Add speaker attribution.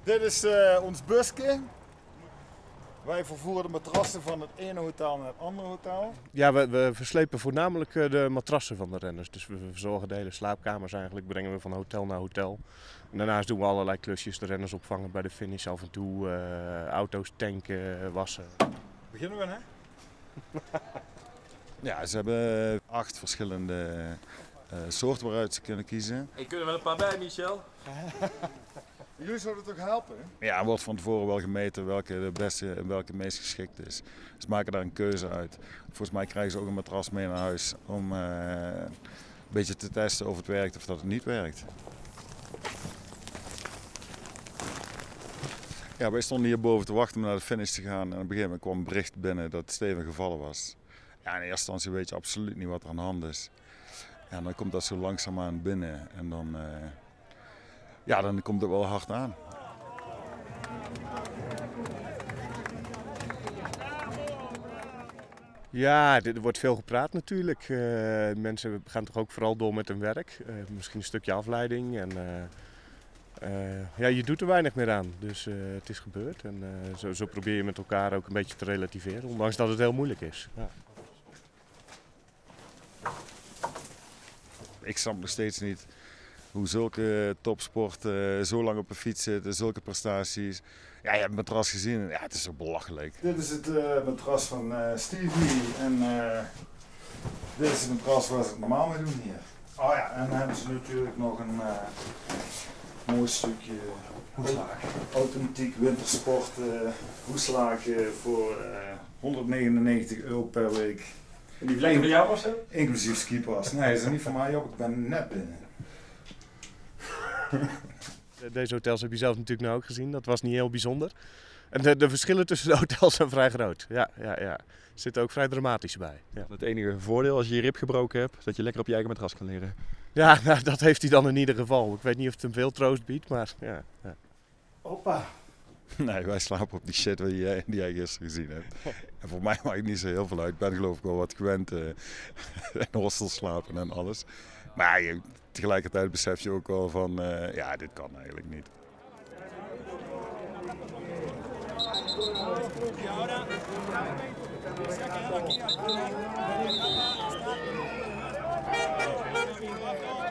Speaker 1: Dit is ons busje. Wij vervoeren de matrassen van het ene hotel naar het andere hotel.
Speaker 2: Ja, we verslepen voornamelijk de matrassen van de renners. Dus we verzorgen de hele slaapkamers eigenlijk, brengen we van hotel naar hotel. En daarnaast doen we allerlei klusjes, de renners opvangen bij de finish af en toe, auto's tanken, wassen.
Speaker 1: Beginnen we, hè?
Speaker 3: Ja, ze hebben 8 verschillende soorten waaruit ze kunnen kiezen.
Speaker 4: Ik kunnen wel een paar bij, Michel.
Speaker 1: Jullie zouden toch helpen?
Speaker 3: Ja, er wordt van tevoren wel gemeten welke de beste en welke het meest geschikt is. Ze maken daar een keuze uit. Volgens mij krijgen ze ook een matras mee naar huis om een beetje te testen of het werkt of dat het niet werkt. Ja, wij stonden hier boven te wachten om naar de finish te gaan en op een gegeven moment kwam een bericht binnen dat Steven gevallen was. Ja, in eerste instantie weet je absoluut niet wat er aan de hand is. Ja, dan komt dat zo langzaamaan binnen en dan, dan komt het wel hard aan.
Speaker 2: Ja, er wordt veel gepraat natuurlijk. Mensen gaan toch ook vooral door met hun werk. Misschien een stukje afleiding. En, je doet er weinig meer aan, dus het is gebeurd. En zo probeer je met elkaar ook een beetje te relativeren, ondanks dat het heel moeilijk is. Ja.
Speaker 3: Ik snap nog steeds niet hoe zulke topsporten zo lang op een fiets zitten, zulke prestaties. Ja, je hebt het matras gezien. Ja, het is zo belachelijk.
Speaker 1: Dit is het matras van Stevie en dit is het matras waar ze het normaal mee doen hier. Oh ja, en dan hebben ze natuurlijk nog een mooi stukje hoeslaken. Authentiek wintersport hoeslaken voor €199 per week.
Speaker 4: En die vlekken van jou was zo?
Speaker 1: Inclusief skipas. Nee, dat is niet van mij, Job. Ik ben net binnen.
Speaker 2: Deze hotels heb je zelf natuurlijk nou ook gezien, dat was niet heel bijzonder. En de verschillen tussen de hotels zijn vrij groot. Ja. Er zitten ook vrij dramatische bij. Ja.
Speaker 5: Het enige voordeel als je je rib gebroken hebt, dat je lekker op je eigen matras kan liggen.
Speaker 2: Ja, nou, dat heeft hij dan in ieder geval. Ik weet niet of het hem veel troost biedt, maar ja.
Speaker 1: Hoppa.
Speaker 3: Nee, wij slapen op die shit die jij gisteren gezien hebt. En voor mij maakt het niet zo heel veel uit. Ik ben geloof ik wel wat gewend in hostels slapen en alles. Maar tegelijkertijd besef je ook wel van, dit kan eigenlijk niet.
Speaker 6: Y ahora